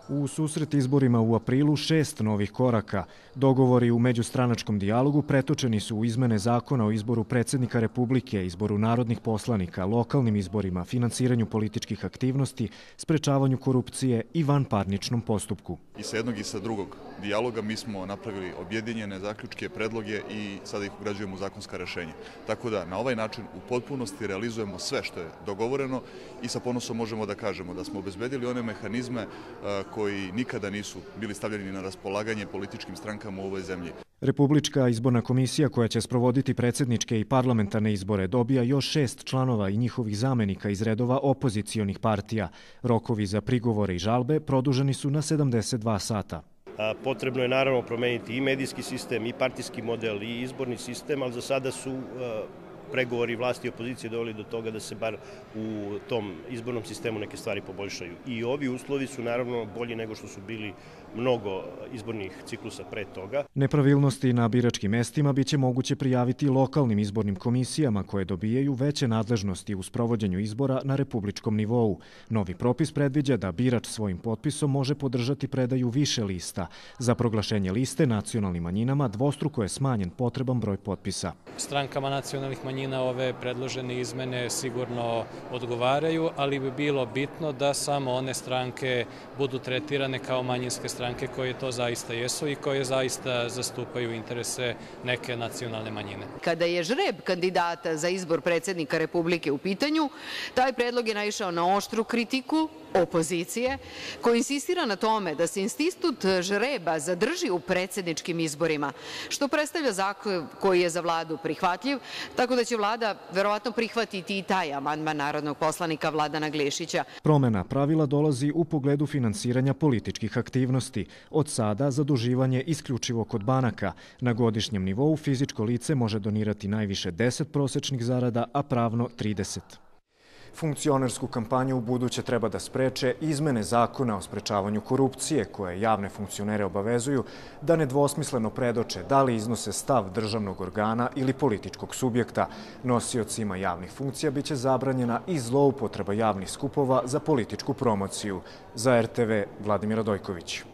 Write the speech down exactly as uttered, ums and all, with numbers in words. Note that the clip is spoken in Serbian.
U susret izborima u aprilu šest novih koraka. Dogovori u međustranačkom dijalogu pretočeni su u izmene zakona o izboru predsjednika Republike, izboru narodnih poslanika, lokalnim izborima, finansiranju političkih aktivnosti, sprečavanju korupcije i vanparničnom postupku. I sa jednog i sa drugog dijaloga mi smo napravili objedinjene zaključke, predloge i sada ih ugrađujemo u zakonska rešenja. Tako da na ovaj način u potpunosti realizujemo sve što je dogovoreno i sa ponosom možemo da kažemo da smo obezbedili one mehanizme koji nikada nisu bili stavljeni na raspolaganje političkim strankama u ovoj zemlji. Republička izborna komisija koja će sprovoditi predsjedničke i parlamentarne izbore dobija još šest članova i njihovih zamenika iz redova opozicionih partija. Rokovi za prigovore i žalbe produženi su na sedamdeset dva sata. Potrebno je naravno promeniti i medijski sistem, i partijski model, i izborni sistem, ali za sada su pregovori vlasti i opozicije doveli do toga da se bar u tom izbornom sistemu neke stvari poboljšaju. I ovi uslovi su naravno bolji nego što su bili mnogo izbornih ciklusa pre toga. Nepravilnosti na biračkim mestima biće moguće prijaviti lokalnim izbornim komisijama koje dobijaju veće nadležnosti u sprovođenju izbora na republičkom nivou. Novi propis predviđa da birač svojim potpisom može podržati predaju više lista. Za proglašenje liste nacionalnim manjinama dvostruko je smanjen potreban broj potpisa. Strankama nacionalnih manjina ove predložene izmene sigurno odgovaraju, ali bi bilo bitno da samo one stranke budu tretirane kao manjinske stranke koje to zaista jesu i koje zaista zastupaju interese neke nacionalne manjine. Kada je žreb kandidata za izbor predsjednika Republike u pitanju, taj predlog je naišao na oštru kritiku opozicije, koja insistira na tome da se institut žreba zadrži u predsjedničkim izborima, što predstavlja zakon koji je za vladu prihvatljiv, tako da će vlada verovatno prihvatiti i taj amandman narodnog poslanika Vladana Glišića. Promena pravila dolazi u pogledu finansiranja političkih aktivnosti. Od sada zaduživanje isključivo kod banaka. Na godišnjem nivou fizičko lice može donirati najviše deset prosečnih zarada, a pravno trideset. Funkcionersku kampanju u buduće treba da spreče izmene zakona o sprečavanju korupcije koje javne funkcionere obavezuju da nedvosmisleno predoče da li iznose stav državnog organa ili političkog subjekta. Nosiocima javnih funkcija biće zabranjena i zloupotreba javnih skupova za političku promociju. Za R T V Vladimir Radojković.